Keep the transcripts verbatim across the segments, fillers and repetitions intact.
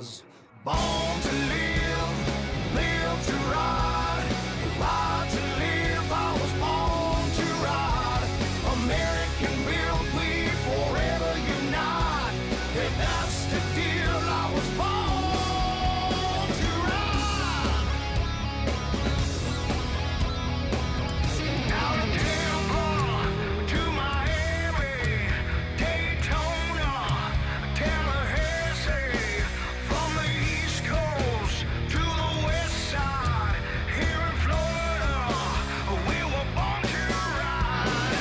was born to live, live to ride, ride to live. I was born to ride. American built, we forever unite. If that's the deal, I was born to ride. Out of Tampa to Miami, Daytona, Tallahassee, from the East Coast to the West Side, here in Florida, we were born to ride.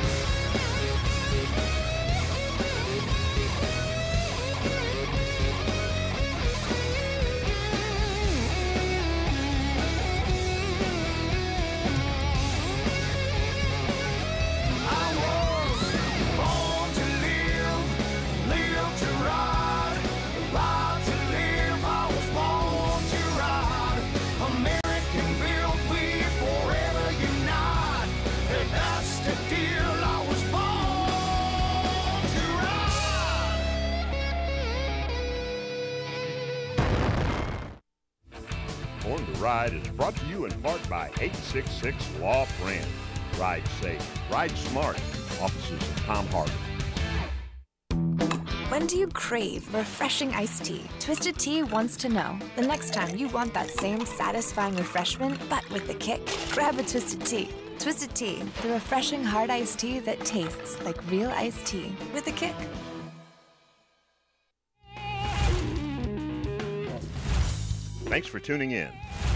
I was born to live, live to ride, ride to live. I was born to ride. American built, we forever unite. If that's the deal, I was born to ride. Born to Ride is brought to you in part by eight six six Law Friend. Ride safe, ride smart. Offices in Palm Harbor. When do you crave refreshing iced tea? Twisted Tea wants to know. The next time you want that same satisfying refreshment, but with a kick, grab a Twisted Tea. Twisted Tea, the refreshing hard iced tea that tastes like real iced tea with a kick. Thanks for tuning in.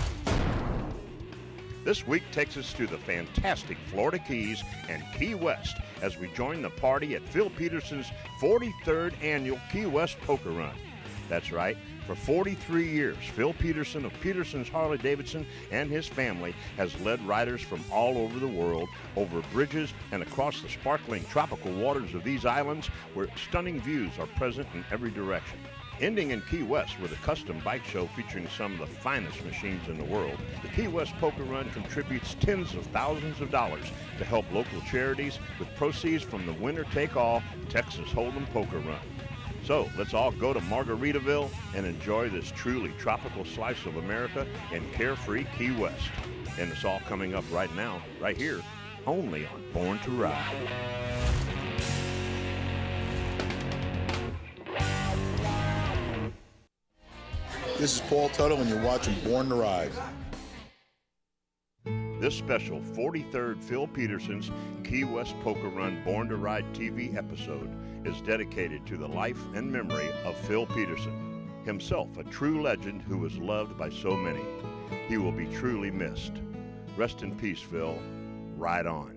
This week takes us to the fantastic Florida Keys and Key West as we join the party at Phil Peterson's forty-third Annual Key West Poker Run. That's right, for forty-three years, Phil Peterson of Peterson's Harley-Davidson and his family has led riders from all over the world, over bridges and across the sparkling tropical waters of these islands where stunning views are present in every direction. Ending in Key West with a custom bike show featuring some of the finest machines in the world, the Key West Poker Run contributes tens of thousands of dollars to help local charities with proceeds from the winner-take-all Texas Hold'em Poker Run. So let's all go to Margaritaville and enjoy this truly tropical slice of America in carefree Key West. And it's all coming up right now, right here, only on Born to Ride. This is Paul Tuttle, and you're watching Born to Ride. This special forty-third Phil Peterson's Key West Poker Run Born to Ride T V episode is dedicated to the life and memory of Phil Peterson, himself a true legend who was loved by so many. He will be truly missed. Rest in peace, Phil. Ride on.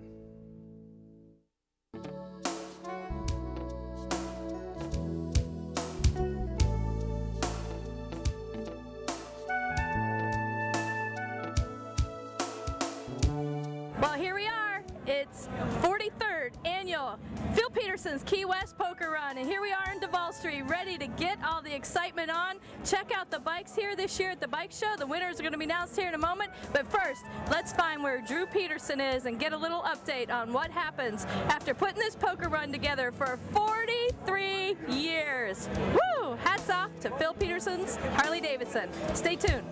Well, here we are. It's forty-third Annual Phil Peterson's Key West Poker Run, and here we are in Duval Street, ready to get all the excitement on. Check out the bikes here this year at the bike show. The winners are going to be announced here in a moment, but first, let's find where Drew Peterson is and get a little update on what happens after putting this poker run together for forty-three years. Woo! Hats off to Phil Peterson's Harley-Davidson. Stay tuned.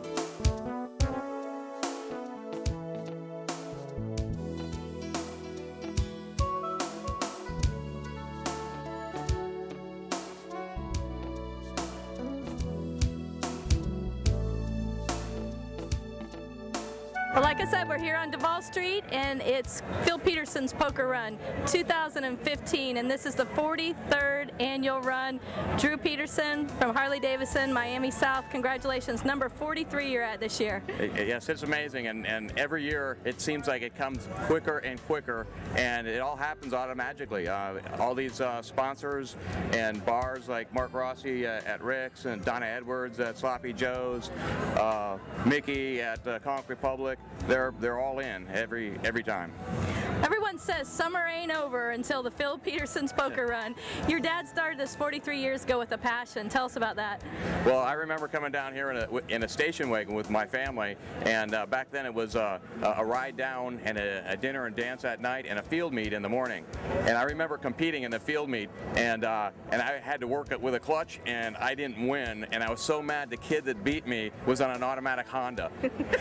Well, like I said, we're here on Duval Street, and it's Phil Peterson's Poker Run two thousand fifteen, and this is the forty-third annual run. Drew Peterson from Harley-Davidson, Miami South, congratulations. Number forty-three you're at this year. Yes, it's amazing, and, and every year it seems like it comes quicker and quicker, and it all happens automatically. Uh, all these uh, sponsors and bars like Mark Rossi uh, at Rick's and Donna Edwards at Sloppy Joe's, uh, Mickey at uh, Conch Republic, they're they're all in every every time. Everyone saying says summer ain't over until the Phil Peterson's Poker Run. Your dad started this forty-three years ago with a passion. Tell us about that. Well, I remember coming down here in a, in a station wagon with my family, and uh, back then it was uh, a ride down and a, a dinner and dance at night and a field meet in the morning. And I remember competing in the field meet, and uh, and I had to work it with a clutch, and I didn't win, and I was so mad the kid that beat me was on an automatic Honda.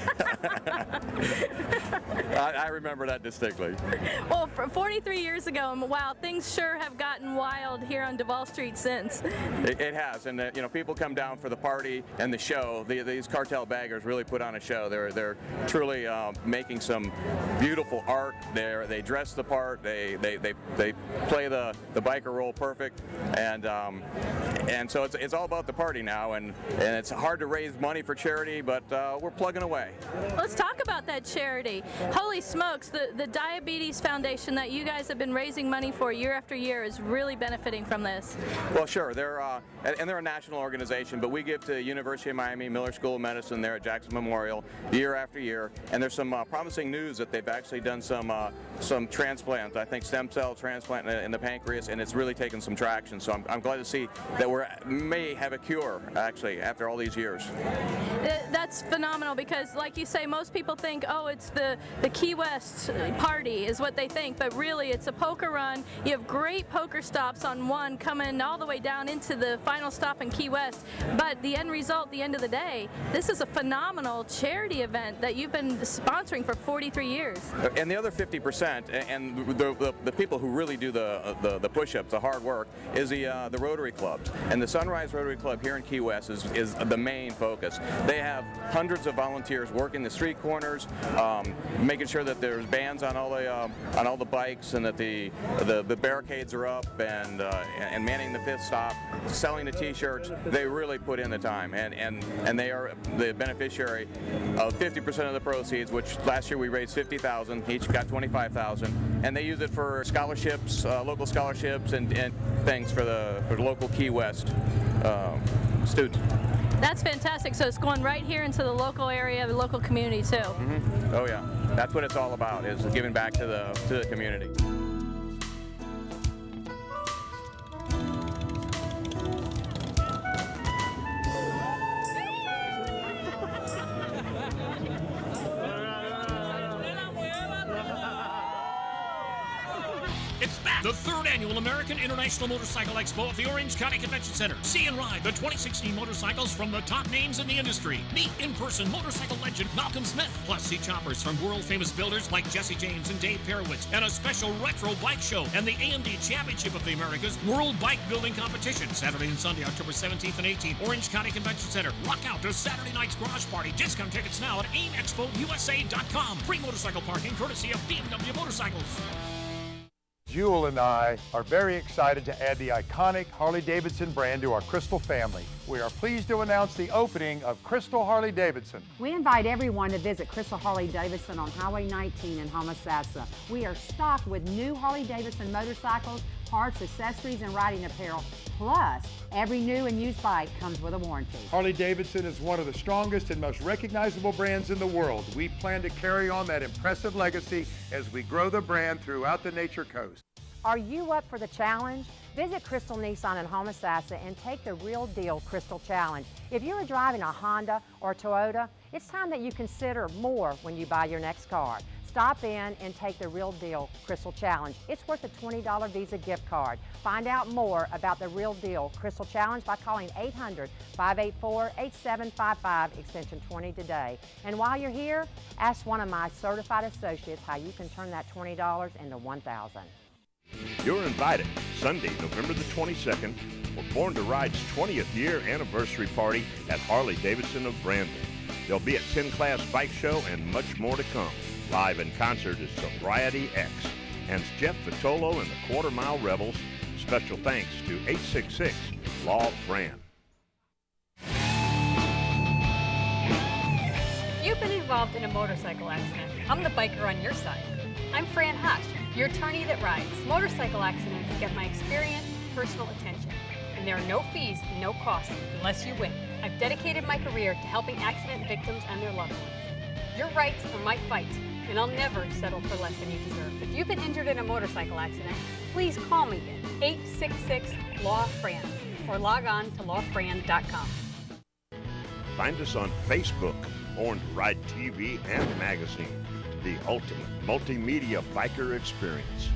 I, I remember that distinctly. Well, for forty-three years ago, and wow, things sure have gotten wild here on Duval Street since. It, it has, and uh, you know, people come down for the party and the show. The, these cartel baggers really put on a show. They're they're truly uh, making some beautiful art. They they dress the part. They they they, they play the the biker role perfect, and um, and so it's it's all about the party now. And and it's hard to raise money for charity, but uh, we're plugging away. Let's talk about that charity. Holy smokes, the the Diabetes Foundation that you guys have been raising money for year after year is really benefiting from this. Well, sure, they're uh, and, and they're a national organization, but we give to University of Miami, Miller School of Medicine there at Jackson Memorial year after year, and there's some uh, promising news that they've actually done some uh, some transplants. I think stem cell transplant in the, in the pancreas, and it's really taken some traction. So I'm, I'm glad to see that we may have a cure actually after all these years. That's phenomenal because, like you say, most people think, oh, it's the the Key West party is what they think, but really it's a poker run. You have great poker stops on one coming all the way down into the final stop in Key West, but the end result, the end of the day, this is a phenomenal charity event that you've been sponsoring for forty-three years. And the other fifty percent, and the, the, the people who really do the the, the push-ups, the hard work, is the uh, the Rotary clubs. And the Sunrise Rotary Club here in Key West is, is the main focus. They have hundreds of volunteers working the street corners, um, making sure that there's bands on all the uh, on all the bikes, and that the the, the barricades are up, and uh, and manning the fifth stop, selling the T-shirts. They really put in the time, and and and they are the beneficiary of fifty percent of the proceeds, which last year we raised fifty thousand. Each got twenty-five thousand, and they use it for scholarships, uh, local scholarships, and, and things for the for the local Key West uh, students. That's fantastic. So it's going right here into the local area, the local community too. Mm-hmm. Oh yeah, that's what it's all about, is giving back to the to the community. It's back! The third annual American International Motorcycle Expo at the Orange County Convention Center. See and ride the twenty sixteen motorcycles from the top names in the industry. Meet in-person motorcycle legend Malcolm Smith. Plus, see choppers from world-famous builders like Jesse James and Dave Perowitz. And a special retro bike show and the A M D Championship of the Americas World Bike Building Competition. Saturday and Sunday, October seventeenth and eighteenth. Orange County Convention Center. Rock out to Saturday night's garage party. Discount tickets now at aim expo U S A dot com. Free motorcycle parking courtesy of B M W Motorcycles. Jewel and I are very excited to add the iconic Harley-Davidson brand to our Crystal family. We are pleased to announce the opening of Crystal Harley-Davidson. We invite everyone to visit Crystal Harley-Davidson on Highway nineteen in Homosassa. We are stocked with new Harley-Davidson motorcycles, parts, accessories, and riding apparel. Plus, every new and used bike comes with a warranty. Harley-Davidson is one of the strongest and most recognizable brands in the world. We plan to carry on that impressive legacy as we grow the brand throughout the Nature Coast. Are you up for the challenge? Visit Crystal Nissan in Homosassa and take the real deal Crystal Challenge. If you're driving a Honda or Toyota, it's time that you consider more when you buy your next car. Stop in and take the real deal Crystal Challenge. It's worth a twenty dollar Visa gift card. Find out more about the real deal Crystal Challenge by calling eight hundred, five eight four, eight seven five five, extension twenty today. And while you're here, ask one of my certified associates how you can turn that twenty dollars into one thousand dollars. You're invited Sunday, November the twenty-second, for Born to Ride's twentieth year anniversary party at Harley-Davidson of Brandon. There'll be a ten class bike show and much more to come. Live in concert is Sobriety X, and it's Jeff Vitolo and the Quarter Mile Rebels. Special thanks to eight six six Law Fran. You've been involved in a motorcycle accident. I'm the biker on your side. I'm Fran Hush, your attorney that rides. Motorcycle accidents get my experience, personal attention, and there are no fees and no costs unless you win. I've dedicated my career to helping accident victims and their loved ones. Your rights are my fights. and I'll never settle for less than you deserve. If you've been injured in a motorcycle accident, please call me at eight six six, L A W F R A N D or log on to law fran dot com. Find us on Facebook, Born to Ride T V and magazine, the ultimate multimedia biker experience.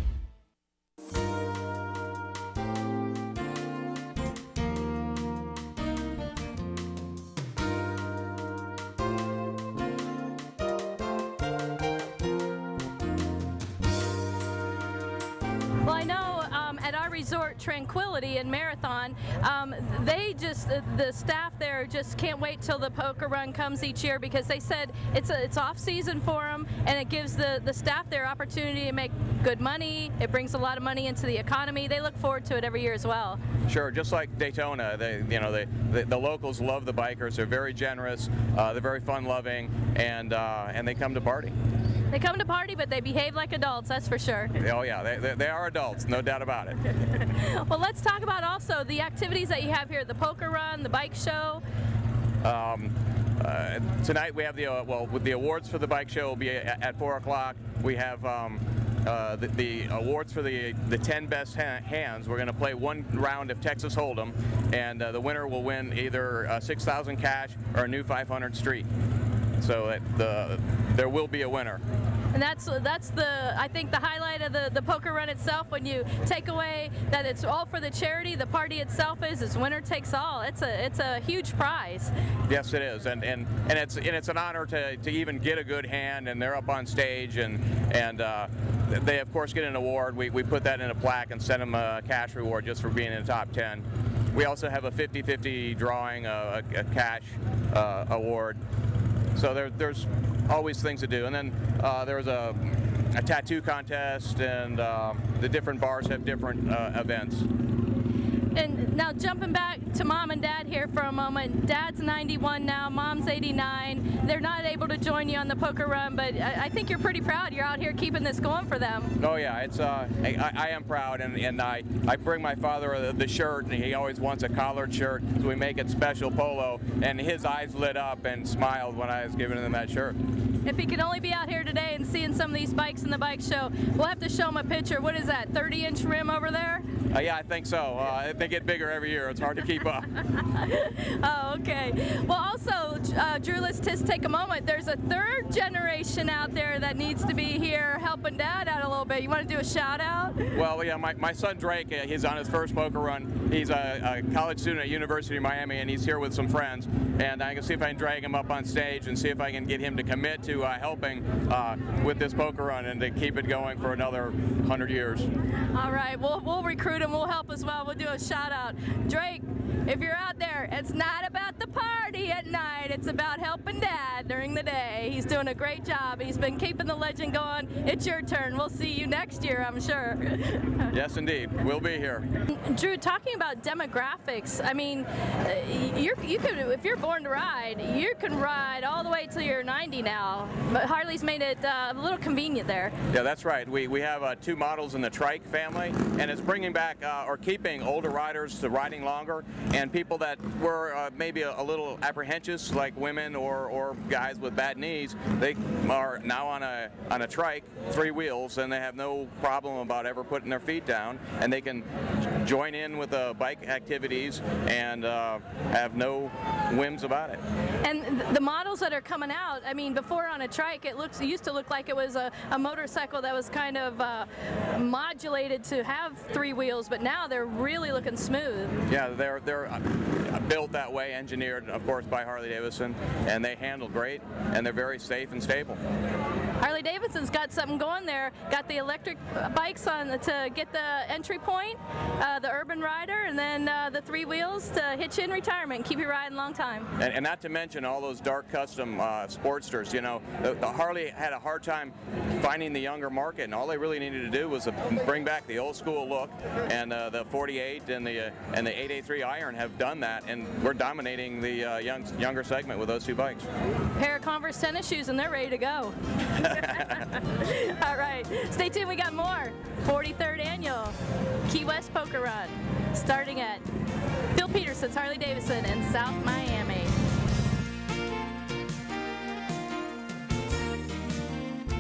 Well, I know um, at our resort, Tranquility and Marathon, um, they just, the, the staff there just can't wait till the poker run comes each year, because they said it's a, it's off season for them, and it gives the, the staff their opportunity to make good money. It brings a lot of money into the economy. They look forward to it every year as well. Sure, just like Daytona, they, you know, they, the, the locals love the bikers. They're very generous, uh, they're very fun-loving, and uh, and they come to party. They come to party, but they behave like adults, that's for sure. Oh yeah, they, they, they are adults, no doubt about it. Well, let's talk about also the activities that you have here, the poker run, the bike show. Um, uh, tonight we have the, uh, well, with the awards for the bike show will be at, at four o'clock. We have um, uh, the, the awards for the, the ten best ha hands. We're going to play one round of Texas Hold'em, and uh, the winner will win either uh, six thousand cash or a new five hundred street. So that the, there will be a winner. And that's that's the I think the highlight of the the poker run itself. When you take away that it's all for the charity, the party itself is is winner takes all. It's a it's a huge prize. Yes, it is, and and and it's and it's an honor to to even get a good hand, and they're up on stage, and and uh, they of course get an award. We we put that in a plaque and send them a cash reward just for being in the top ten. We also have a fifty fifty drawing, a, a cash uh, award. So there, there's always things to do. And then uh, there was a, a tattoo contest, and uh, the different bars have different uh, events. And now jumping back to Mom and Dad here for a moment. Dad's ninety-one now, Mom's eighty-nine. They're not able to join you on the poker run, but I, I think you're pretty proud. You're out here keeping this going for them. Oh yeah, it's uh, I, I am proud, and, and I, I bring my father the shirt, and he always wants a collared shirt, so we make it special polo, and his eyes lit up and smiled when I was giving him that shirt. If he could only be out here today and seeing some of these bikes in the bike show, we'll have to show him a picture. What is that, thirty inch rim over there? Uh, yeah, I think so. Uh, they get bigger every year. It's hard to keep up. Oh, okay. Well, also, uh, Drew, let's just take a moment. There's a third generation out there that needs to be here helping Dad out a little bit. You want to do a shout out? Well, yeah, my, my son Drake, uh, he's on his first poker run. He's a, a college student at University of Miami, and he's here with some friends. And I can see if I can drag him up on stage and see if I can get him to commit to uh, helping uh, with this poker run and to keep it going for another hundred years. All right, we'll, we'll recruit him. We'll help as well. We'll do a shout out. Drake, if you're out there, it's not about the party at night. It's about helping Dad during the day. He's doing a great job. He's been keeping the legend going. It's your turn. We'll see you next year, I'm sure. Yes, indeed. We'll be here. Drew, talking about demographics, I mean, you're, you could, if you're born to ride, you can ride all the way till you're ninety now. But Harley's made it uh, a little convenient there. Yeah, that's right. We, we have uh, two models in the trike family, and it's bringing back uh, or keeping older riders to riding longer, and people that were uh, maybe a, a little apprehensive, like women or, or guys with bad knees, they are now on a on a trike, three wheels, and they have no problem about ever putting their feet down, and they can join in with the bike activities and uh, have no whims about it. And the models that are coming out, I mean, before on a trike, it looks it used to look like it was a, a motorcycle that was kind of uh, modulated to have three wheels, but now they're really looking smooth. Yeah, they're they're built that way, engineered, of course, by Harley-Davidson, and they handle great, and they're very safe and stable. Harley-Davidson's got something going there. Got the electric bikes on the, to get the entry point, uh, the Urban Rider, and then uh, the three wheels to hitch you in retirement and keep you riding a long time. And, and not to mention all those dark custom uh, Sportsters. You know, the, the Harley had a hard time finding the younger market, and all they really needed to do was to bring back the old school look. And uh, the forty-eight and the uh, and the eight eighty-three Iron have done that, and we're dominating the uh, young younger segment with those two bikes. Pair of Converse tennis shoes, and they're ready to go. All right, stay tuned. We got more. forty-third Annual Key West Poker Run, starting at Phil Peterson's Harley-Davidson in South Miami.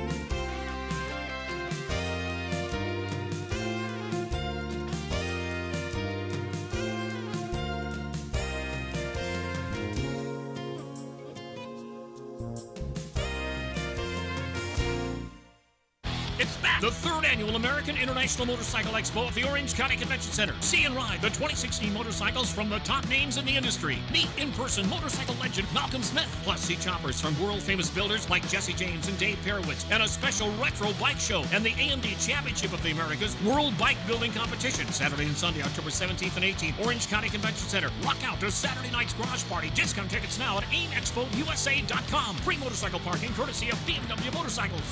It's back! The third annual American International Motorcycle Expo at the Orange County Convention Center. See and ride the twenty sixteen motorcycles from the top names in the industry. Meet in-person motorcycle legend Malcolm Smith. Plus, see choppers from world-famous builders like Jesse James and Dave Perowitz. And a special retro bike show and the A M D Championship of the Americas World Bike Building Competition. Saturday and Sunday, October seventeenth and eighteenth. Orange County Convention Center. Rock out to Saturday night's garage party. Discount tickets now at aim expo u s a dot com. Free motorcycle parking courtesy of B M W Motorcycles.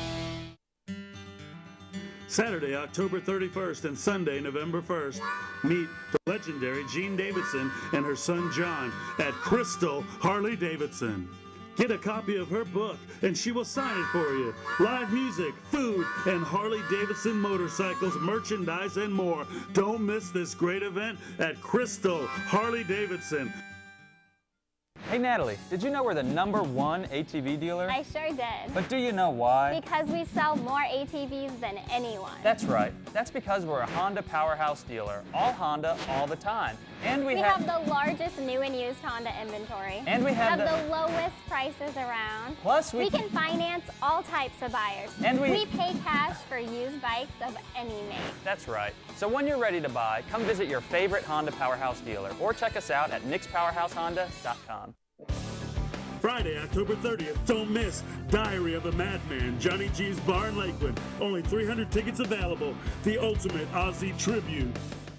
Saturday, October thirty-first and Sunday, November first, meet the legendary Jean Davidson and her son John at Crystal Harley-Davidson. Get a copy of her book and she will sign it for you. Live music, food, and Harley-Davidson motorcycles, merchandise, and more. Don't miss this great event at Crystal Harley-Davidson. Hey Natalie, did you know we're the number one A T V dealer? I sure did. But do you know why? Because we sell more A T Vs than anyone. That's right. That's because we're a Honda powerhouse dealer. All Honda, all the time. And we, we have, have the largest new and used Honda inventory. And we have, have the, the lowest prices around. Plus we, we can finance all types of buyers. And we, we pay cash for used bikes of any make. That's right. So when you're ready to buy, come visit your favorite Honda powerhouse dealer or check us out at nix powerhouse honda dot com. Friday, October thirtieth, don't miss Diary of a Madman, Johnny G's Bar in Lakewood. Only three hundred tickets available. The ultimate Aussie tribute.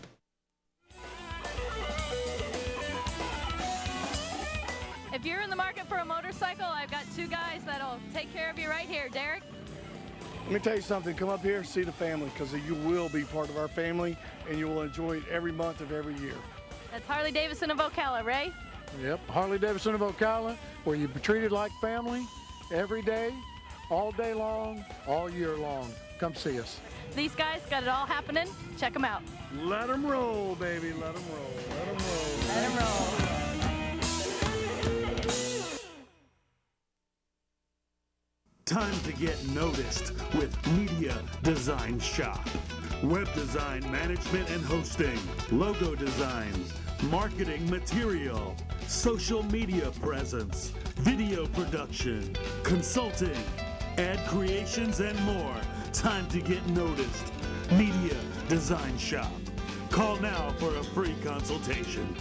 If you're in the market for a motorcycle, I've got two guys that'll take care of you right here. Derek? Let me tell you something. Come up here, see the family, because you will be part of our family, and you will enjoy it every month of every year. That's Harley-Davidson of Ocala, Ray? Yep, Harley-Davidson of Ocala, where you're treated like family every day, all day long, all year long. Come see us. These guys got it all happening. Check them out. Let them roll, baby. Let them roll. Let them roll. Let them roll. Time to get noticed with Media Design Shop. Web design, management and hosting, logo designs, marketing material, social media presence, video production, consulting, ad creations, and more. Time to get noticed. Media Design Shop. Call now for a free consultation.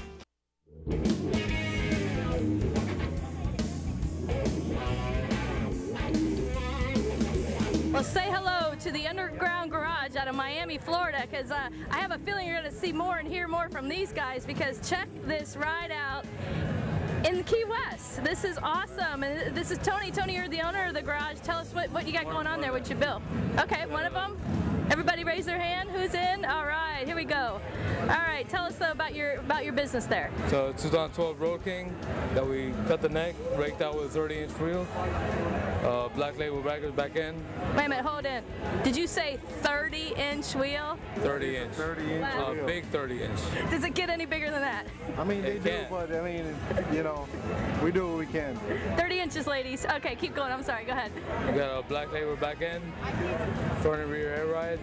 Well, say hello to the Underground Garage out of Miami, Florida, because uh, I have a feeling you're going to see more and hear more from these guys, because check this ride out in Key West. This is awesome. And this is Tony. Tony, you're the owner of the garage. Tell us what, what you got going on there. What you built? Okay, one of them. Everybody raise their hand. Who's in? All right, here we go. All right, tell us though about your about your business there. So two thousand twelve Road King that we cut the neck, raked out with a thirty inch wheel, uh, black label brackets back end. Wait a minute, hold in. Did you say thirty inch wheel? thirty inch. thirty inch. Wow. Uh, big thirty inch. Does it get any bigger than that? I mean, they It do, can. but I mean, you know, we do what we can. thirty inches, ladies. Okay, keep going. I'm sorry. Go ahead. We got a black label back end, front and rear air ride.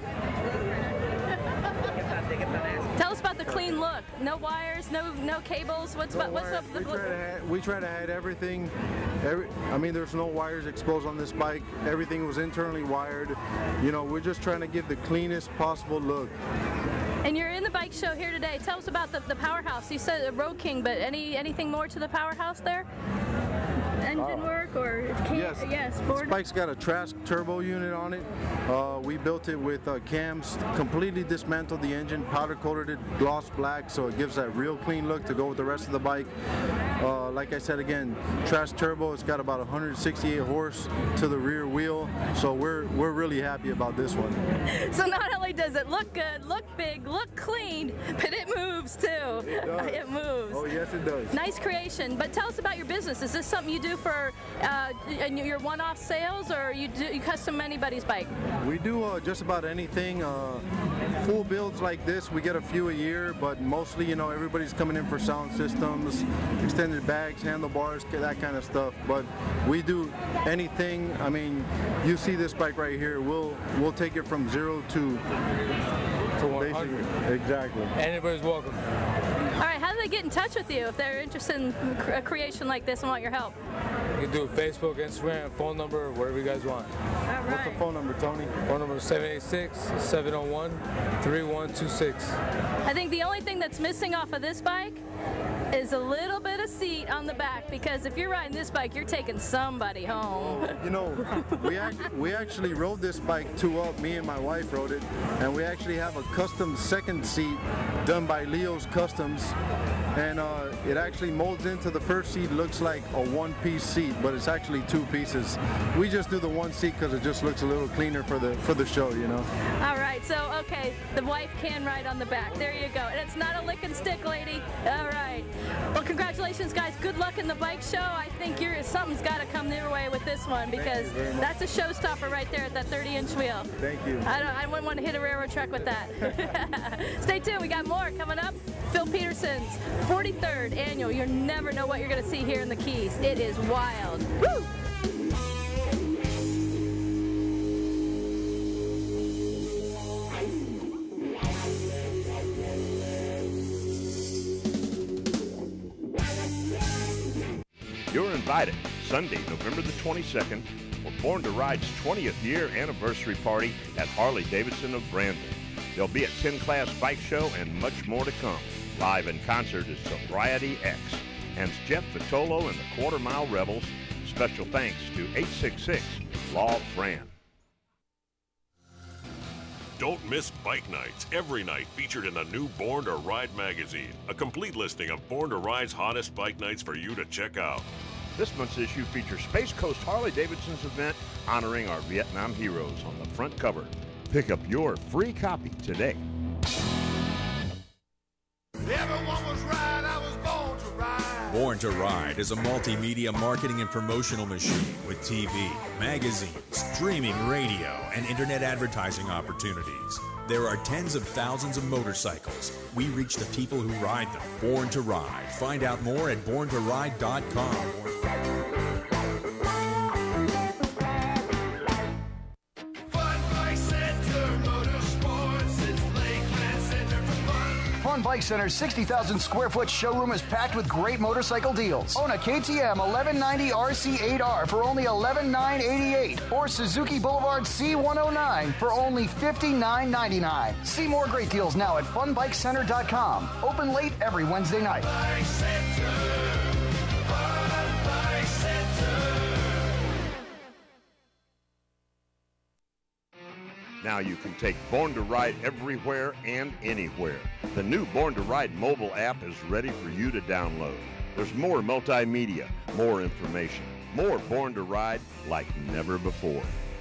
Tell us about the clean look. No wires, no no cables. What's No about, what's wires. up? We try, to hide, we try to hide everything. Every, I mean, there's no wires exposed on this bike. Everything was internally wired. You know, we're just trying to give the cleanest possible look. And you're in the bike show here today. Tell us about the, the powerhouse. You said the Road King, but any anything more to the powerhouse there? Engine Uh, work or can, Yes. yes, This board. bike's got a Trask turbo unit on it. Uh, we built it with uh, cams, completely dismantled the engine, powder coated it gloss black, so it gives that real clean look to go with the rest of the bike. Uh, like I said again, Trask turbo. It's got about one hundred sixty-eight horse to the rear wheel, so we're we're really happy about this one. So not only does it look good, look big, look clean, but it moves too. It does. It moves. Oh yes, it does. Nice creation. But tell us about your business. Is this something you do for uh, your one-off sales, or you do you custom anybody's bike? We do uh, just about anything. Uh, full builds like this, we get a few a year, but mostly, you know, everybody's coming in for sound systems, extended bags, handlebars, that kind of stuff. But we do anything. I mean, you see this bike right here. We'll we'll take it from zero to To one hundred. Exactly. Anybody's welcome. All right, how do they get in touch with you if they're interested in a creation like this and want your help? You can do Facebook, Instagram, phone number, whatever you guys want. All right. What's the phone number, Tony? Phone number is seven eight six, seven oh one, three one two six. I think the only thing that's missing off of this bike is a little bit of seat on the back, because if you're riding this bike, you're taking somebody home. You know, we, act, we actually rode this bike two up. Me and my wife rode it, and we actually have a custom second seat done by Leo's Customs, and uh, it actually molds into the first seat. Looks like a one-piece seat, but it's actually two pieces. We just do the one seat because it just looks a little cleaner for the for the show, you know. All right, so okay, the wife can ride on the back. There you go, and it's not a lick and stick, lady. All right. Well, congratulations, guys. Good luck in the bike show. I think you're, something's got to come their way with this one, because that's a showstopper right there at that thirty inch wheel. Thank you. I, don't, I wouldn't want to hit a railroad track with that. Stay tuned. We got more coming up. Phil Peterson's forty-third annual. You never know what you're going to see here in the Keys. It is wild. Woo! You're invited Sunday, November the twenty-second, for Born to Ride's twentieth year anniversary party at Harley-Davidson of Brandon. There'll be a ten class bike show and much more to come. Live in concert is Sobriety X and Jeff Vitolo and the Quarter Mile Rebels. Special thanks to eight six six Law Fran. Don't miss Bike Nights, every night featured in the new Born to Ride magazine. A complete listing of Born to Ride's hottest bike nights for you to check out. This month's issue features Space Coast Harley-Davidson's event honoring our Vietnam heroes on the front cover. Pick up your free copy today. Everyone was right, I was born to ride. Born to Ride is a multimedia marketing and promotional machine with T V, magazines, streaming radio, and internet advertising opportunities. There are tens of thousands of motorcycles. We reach the people who ride them. Born to Ride. Find out more at born to ride dot com. Fun Bike Center's sixty thousand square foot showroom is packed with great motorcycle deals. Own a K T M eleven ninety R C eight R for only eleven thousand nine hundred eighty-eight dollars or Suzuki Boulevard C one oh nine for only fifty-nine ninety-nine. See more great deals now at fun bike center dot com. Open late every Wednesday night. Bike Center, Fun Bike Center. Now you can take Born to Ride everywhere and anywhere. The new Born to Ride mobile app is ready for you to download. There's more multimedia, more information, more Born to Ride like never before.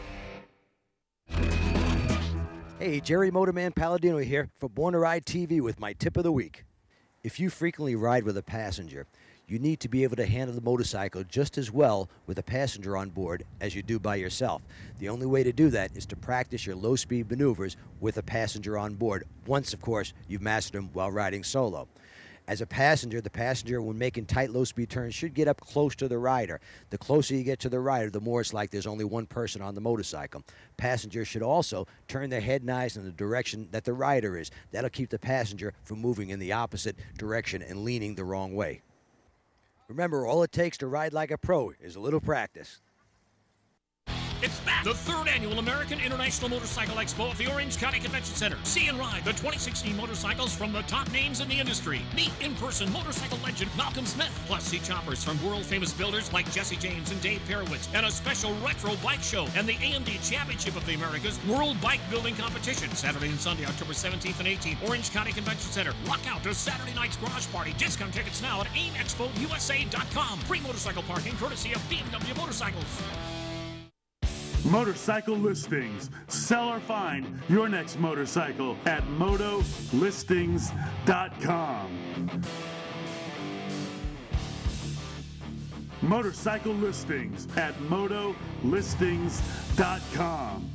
Hey, Jerry Motorman Palladino here for Born to Ride T V with my tip of the week. If you frequently ride with a passenger, you need to be able to handle the motorcycle just as well with a passenger on board as you do by yourself. The only way to do that is to practice your low-speed maneuvers with a passenger on board, once, of course, you've mastered them while riding solo. As a passenger, the passenger, when making tight low-speed turns, should get up close to the rider. The closer you get to the rider, the more it's like there's only one person on the motorcycle. Passengers should also turn their head and eyes in the direction that the rider is. That'll keep the passenger from moving in the opposite direction and leaning the wrong way. Remember, all it takes to ride like a pro is a little practice. It's back! The third annual American International Motorcycle Expo at the Orange County Convention Center. See and ride the twenty sixteen motorcycles from the top names in the industry. Meet in-person motorcycle legend Malcolm Smith. Plus, see choppers from world-famous builders like Jesse James and Dave Perowitz. And a special retro bike show and the A M D Championship of the Americas World Bike Building Competition. Saturday and Sunday, October seventeenth and eighteenth. Orange County Convention Center. Rock out to Saturday night's garage party. Discount tickets now at aim expo u s a dot com. Free motorcycle parking courtesy of B M W Motorcycles. Motorcycle listings. Sell or find your next motorcycle at moto listings dot com. Motorcycle listings at moto listings dot com.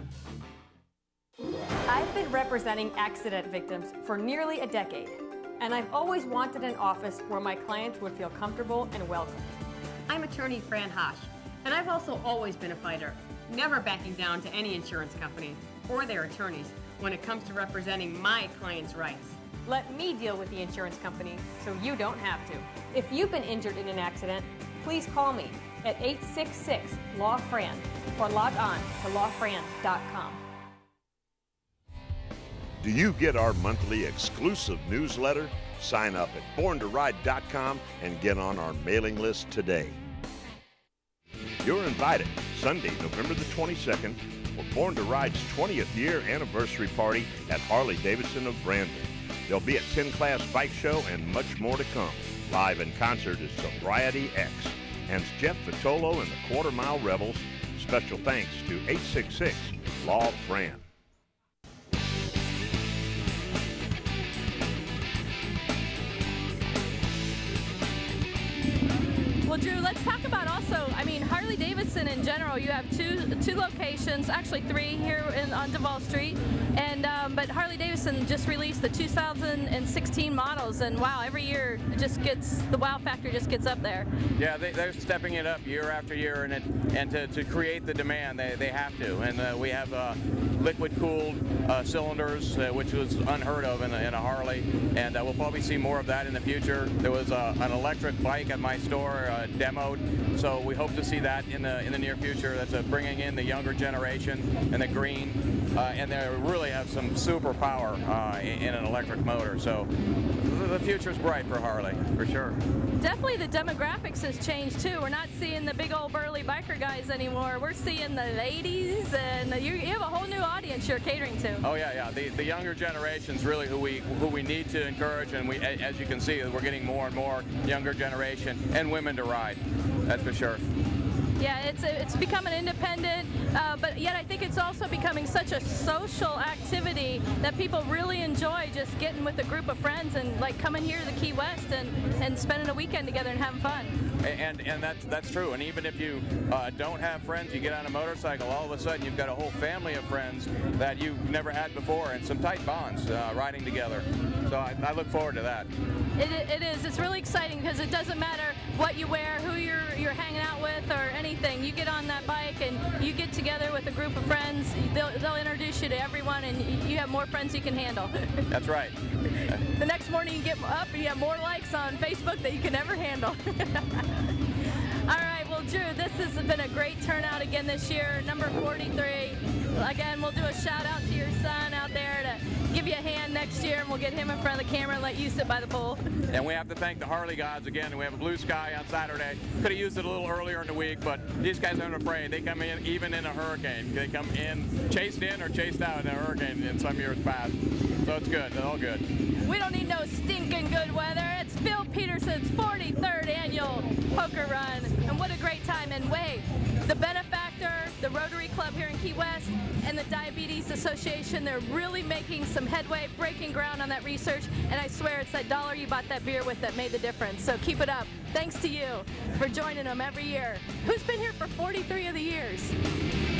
I've been representing accident victims for nearly a decade, and I've always wanted an office where my clients would feel comfortable and welcome. I'm attorney Fran Hosh, and I've also always been a fighter, never backing down to any insurance company or their attorneys when it comes to representing my clients' rights. Let me deal with the insurance company so you don't have to. If you've been injured in an accident, please call me at eight six six, L A W Fran or log on to law fran dot com. Do you get our monthly exclusive newsletter? Sign up at born to ride dot com and get on our mailing list today. You're invited Sunday, November the twenty-second for Born to Ride's twentieth year anniversary party at Harley-Davidson of Brandon. There'll be a ten class bike show and much more to come. Live in concert is Sobriety X and Jeff Vitolo and the Quarter Mile Rebels. Special thanks to eight six six, L A W Fran. Well, Drew, let's talk about also, I mean, Harley-Davidson in general, you have two two locations, actually three here in, on Duval Street, and um, but Harley-Davidson just released the two thousand sixteen models, and wow, every year it just gets, the wow factor just gets up there. Yeah, they, they're stepping it up year after year, and it, and to, to create the demand, they, they have to, and uh, we have uh, liquid-cooled uh, cylinders, uh, which was unheard of in a, in a Harley, and uh, we'll probably see more of that in the future. There was uh, an electric bike at my store, uh, demoed, so we hope to see that in the in the near future. That's uh, bringing in the younger generation and the green, uh, and they really have some super power uh, in, in an electric motor. So the future's bright for Harley, for sure. Definitely the demographics has changed too. We're not seeing the big old burly biker guys anymore. We're seeing the ladies, and you, you have a whole new audience you're catering to. Oh yeah, yeah. The the younger generation's really who we who we need to encourage, and we, as you can see, we're getting more and more younger generation and women to ride. That's for sure. Yeah, it's a, it's becoming independent, uh, but yet I think it's also becoming such a social activity that people really enjoy just getting with a group of friends and like coming here to the Key West and, and spending a weekend together and having fun. And and that's that's true. And even if you uh, don't have friends, you get on a motorcycle, all of a sudden you've got a whole family of friends that you've never had before, and some tight bonds uh, riding together. So I, I look forward to that. It, it is. It's really exciting because it doesn't matter what you wear, who you're you're hanging out with, or anything. You get on that bike and you get together with a group of friends. They'll they'll introduce you to everyone, and you have more friends you can handle. That's right. The next morning you get up and you have more likes on Facebook that you can ever handle. All right, well, Drew, this has been a great turnout again this year, number forty-three. Again, we'll do a shout out to your son out there to give you a hand next year, and we'll get him in front of the camera and let you sit by the pole. And we have to thank the Harley gods again. We have a blue sky on Saturday. Could have used it a little earlier in the week, but these guys aren't afraid. They come in even in a hurricane. They come in chased in or chased out in a hurricane in some years past. So it's good. It's all good. We don't need no stinking good weather. It's Phil Peterson's forty-third annual poker run, and what a great time. And wait, the benefactor, the Rotary Club here in Key West, and the Diabetes Association, they're really making some headway, breaking ground on that research, and I swear it's that dollar you bought that beer with that made the difference. So keep it up. Thanks to you for joining them every year. Who's been here for forty-three of the years?